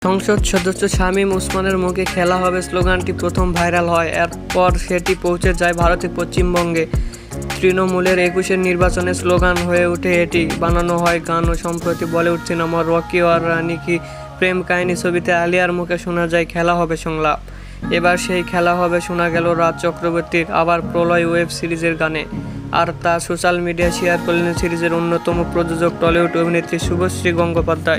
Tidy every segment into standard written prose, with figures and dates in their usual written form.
সংসদ সদস্য শামীম ওসমানের মুখে খেলা হবে স্লোগানটি প্রথম ভাইরাল হয়। এরপর সেটি পৌঁছে যায় ভারতের পশ্চিমবঙ্গে। তৃণমূলের ২১-এর নির্বাচনের স্লোগান হয়ে ওঠে এটি। বানানো হয় গানও। সম্প্রতি বলিউড সিনেমা রকি আর রানি কি প্রেম কাহিনী ছবিতে আলিয়ার মুখে শোনা যায় খেলা হবে সংলাপ। এবার সেই খেলা হবে শোনা গেল রাজ চক্রবর্তীর আবার প্রলয় ওয়েব সিরিজের গানে। আর তা সোশ্যাল মিডিয়ায় শেয়ার করলেন সিরিজের অন্যতম প্রযোজক টলিউড অভিনেত্রী শুভশ্রী গঙ্গোপাধ্যায়।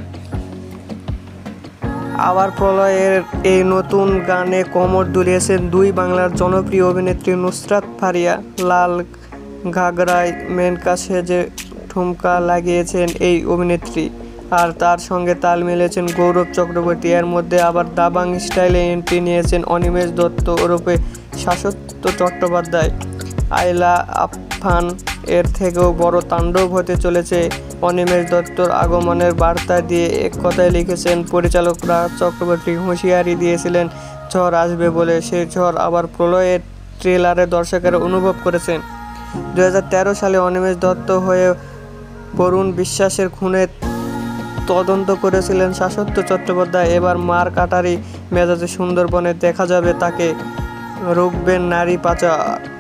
আবার প্রলয়ের এই নতুন গানে কোমর দুলিয়েছেন দুই বাংলার জনপ্রিয় অভিনেত্রী নুসরাত ফারিয়া। লাল ঘাগরায় মেনকা সেজে ঠুমকা লাগিয়েছেন এই অভিনেত্রী, আর তার সঙ্গে তাল মিলিয়েছেন গৌরব চক্রবর্তী। এর মধ্যে আবার দাবাং স্টাইলে এন্ট্রি নিয়েছেন অনিমেষ দত্ত ওরফে শাশ্বত চট্টোপাধ্যায়। আইলা আফফান এর থেকেও বড় তাণ্ডব হতে চলেছে। অনিমেষ দত্তর আগমনের বার্তা দিয়ে এক কথায় লিখেছেন পরিচালক রাজ চক্রবর্তী। হুঁশিয়ারি দিয়েছিলেন ঝড় আসবে বলে। সেই ঝড় আবার প্রলয়ের ট্রেলারে দর্শকেরা অনুভব করেছেন। ২০১৩ সালে অনিমেষ দত্ত হয়ে বরুণ বিশ্বাসের খুনের তদন্ত করেছিলেন শাশ্বত চট্টোপাধ্যায়। এবার মার কাটারি মেজাজে সুন্দরবনে দেখা যাবে তাকে। রুখবেন নারী পাচার।